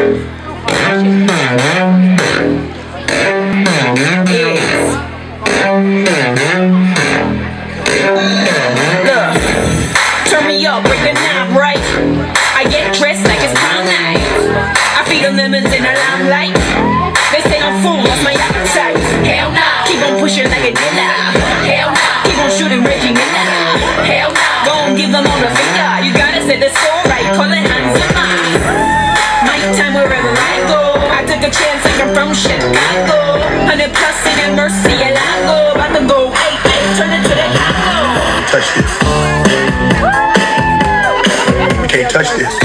Turn me up, break the knob right. I get dressed like it's prom night. I feed them lemons in the limelight. They say I'm full, lost my appetite. Hell nah, keep on pushing like a dinner. Hell nah, keep on shooting Reggie Miller. Hell nah, gon' give them all the finger. You gotta set the score right, call it Hans Zimmer. My time wherever I go. I took a chance like I'm from Chicago. 100 plus in that Mercy, a Lago. About to go, hey, turn it to the Lago. Touch this. You can't touch this.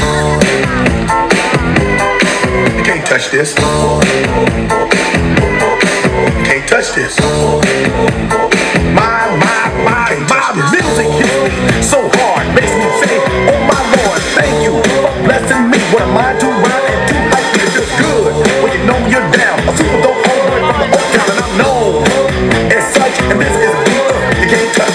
You can't touch this. You can't touch this. My music hits me so hard, makes me say, oh my Lord, thank you for blessing me. What am I too wild and too hype? It feels good when you know you're down. A super dope homeboy from the Oak Town, and I'm known as such, and this is a beat you can't touch.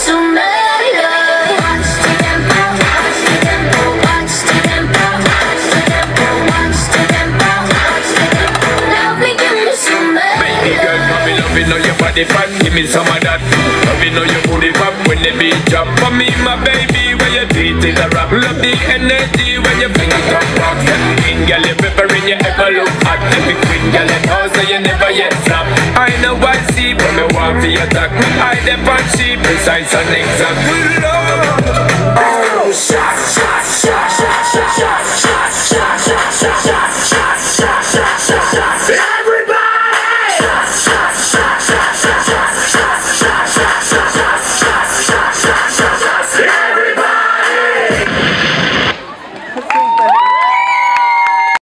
Know your body fat, give me some of that. Love you know your booty pop when the beat drop. For me, my baby, when your beat is a rap. Love the energy when your fingers come rock. Queen girl, you peppering, you ever look hot. Every queen girl, you know, so you never yet stop. I know I see, but me want to attack. I dep on she precise and exact. Oh, shot, shot, shot, shot, shot, shot.